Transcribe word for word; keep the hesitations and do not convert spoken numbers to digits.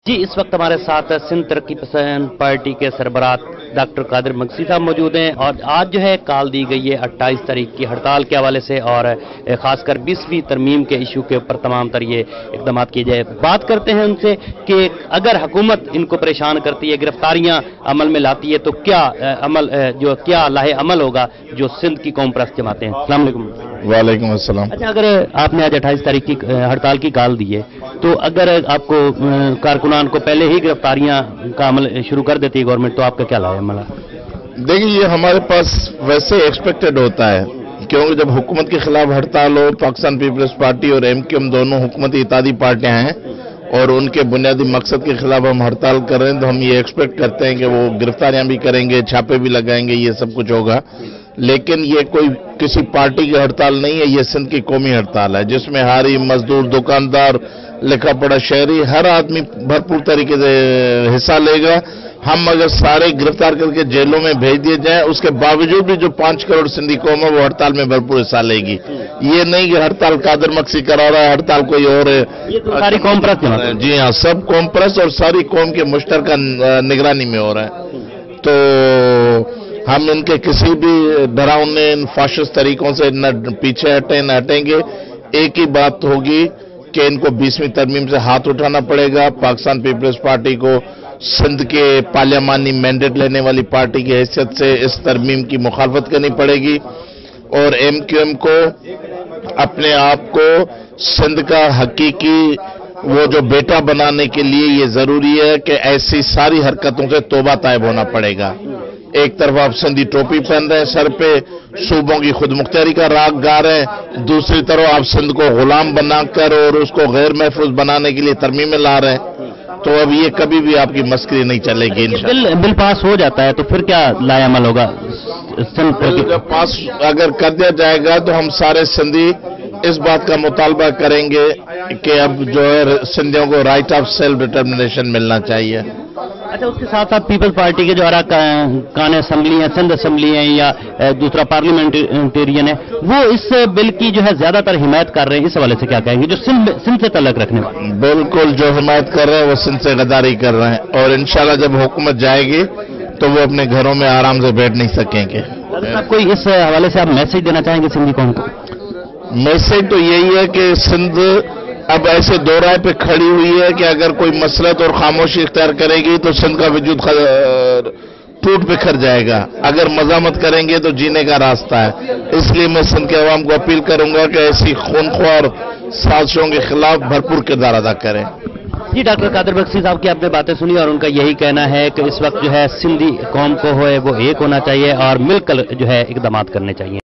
جی اس وقت ہمارے ساتھ سندھ ترقی پسند پارٹی کے سربراہ ڈاکٹر قادر مقسی صاحب موجود ہیں اور آج جو ہے کال دی گئی ہے اٹھائیس تاریخ کی ہڑتال کے حوالے سے اور خاص کر بیسویں ترمیم کے ایشو کے اوپر تمام تر یہ اقدامات کیے جائے۔ بات کرتے ہیں ان سے کہ اگر حکومت ان کو پریشان کرتی ہے، گرفتاریاں عمل میں لاتی ہے تو کیا عمل جو کیا لاہے عمل ہوگا جو سندھ کی قوم پرست جماعتیں ہیں۔ السلام علیکم۔ وعلیکم السلام۔ اچھا، اگر آپ نے آج اٹھائیس تاریخ کی ہڑتال کی کال دی ہے تو اگر آپ کو کارکنان کو پہلے ہی گرفتاریاں کا عمل شروع کر دیتی ہے گورنمنٹ تو آپ کا کیا لایا عمل؟ دیکھیں، یہ ہمارے پاس ویسے ایکسپیکٹڈ ہوتا ہے کیونکہ جب حکومت کے خلاف ہڑتال ہو، پاکستان پیپلز پارٹی اور ایم کیو ایم دونوں حکومتی اتحادی پارٹیاں ہیں اور ان کے بنیادی مقصد کے خلاف ہم ہڑتال کر رہے ہیں تو ہم یہ ایکسپیکٹ کرتے ہیں کہ وہ گرفتاریاں بھی کریں گے، چھاپے بھی لگائیں گے، یہ سب کچھ ہوگا۔ لیکن یہ کوئی کسی پارٹی کی ہڑتال نہیں ہے، یہ سندھ کی قومی ہڑتال ہے جس میں ہاری، مزدور، دکاندار، لکھا پڑھا شہری، ہر آدمی بھرپور طریقے سے حصہ لے گا۔ ہم اگر سارے گرفتار کر کے جیلوں میں بھیج دیے جائیں، اس کے باوجود بھی جو پانچ کروڑ سندھی قوم ہے وہ ہڑتال میں بھرپور حصہ لے گی۔ یہ نہیں کہ ہڑتال قادر مقسی کرا رہا ہے، ہڑتال کوئی اور ہے۔ یہ تو ساری قوم پرست ہے۔ جی ہاں، سب قوم پرست اور ساری قوم کے مشترکہ نگرانی میں ہو رہا ہے۔ تو ہم ان کے کسی بھی ڈراؤنے فاشسٹ طریقوں سے نہ پیچھے ہٹیں نہ ہٹیں گے۔ ایک ہی بات ہوگی کہ ان کو بیسویں ترمیم سے ہاتھ اٹھانا پڑے گا۔ پاکستان پیپلز پارٹی کو سندھ کے پارلیمانی مینڈیٹ لینے والی پارٹی کی حیثیت سے اس ترمیم کی مخالفت کرنی پڑے گی اور ایم کیو ایم کو اپنے آپ کو سندھ کا حقیقی وہ جو بیٹا بنانے کے لیے یہ ضروری ہے کہ ایسی ساری حرکتوں سے توبہ طائب ہونا پڑے گا۔ ایک طرف آپ سندھی ٹوپی پہن رہے ہیں، سر پہ صوبوں کی خود مختاری کا راگ گا رہے ہیں، دوسری طرف آپ سندھ کو غلام بنا کر اور اس کو غیر محفوظ بنانے کے لیے ترمیمیں لا رہے ہیں۔ تو اب یہ کبھی بھی آپ کی مسکری نہیں چلے گی انشاءاللہ۔ بل بل پاس ہو جاتا ہے تو پھر کیا لایا عمل ہوگا؟ بل جب پاس اگر کر دیا جائے گا تو ہم سارے سندھی اس بات کا مطالبہ کریں گے کہ اب جو ہے سندھیوں کو رائٹ آف سیلف ڈٹرمنیشن ملنا چاہیے۔ اچھا، اس کے ساتھ ساتھ پیپلز پارٹی کے جو ارکان اسمبلی ہیں، سندھ اسمبلی ہیں یا دوسرا پارلیمنٹرین ہے، وہ اس بل کی جو ہے زیادہ تر حمایت کر رہے ہیں، اس حوالے سے کیا کہیں گے جو سندھ سندھ سے تعلق رکھنے والے؟ بالکل، جو حمایت کر رہے ہیں وہ سندھ سے غداری کر رہے ہیں اور انشاءاللہ جب حکومت جائے گی تو وہ اپنے گھروں میں آرام سے بیٹھ نہیں سکیں گے۔ کوئی اس حوالے سے آپ میسج دینا چاہیں گے سندھی قوم کو؟ میسج تو یہی ہے کہ سندھ اب ایسے دو رائے پہ کھڑی ہوئی ہے کہ اگر کوئی مسلط اور خاموشی اختیار کرے گی تو سندھ کا وجود ٹوٹ بکھر جائے گا، اگر مزاحمت کریں گے تو جینے کا راستہ ہے۔ اس لیے میں سندھ کے عوام کو اپیل کروں گا کہ ایسی خونخوار سازشوں کے خلاف بھرپور کردار ادا کریں۔ جی ڈاکٹر قادر مقسی صاحب کی آپ نے باتیں سنی اور ان کا یہی کہنا ہے کہ اس وقت جو ہے سندھی قوم کو ہے وہ ایک ہونا چاہیے اور مل کر جو ہے اقدامات کرنے چاہیے۔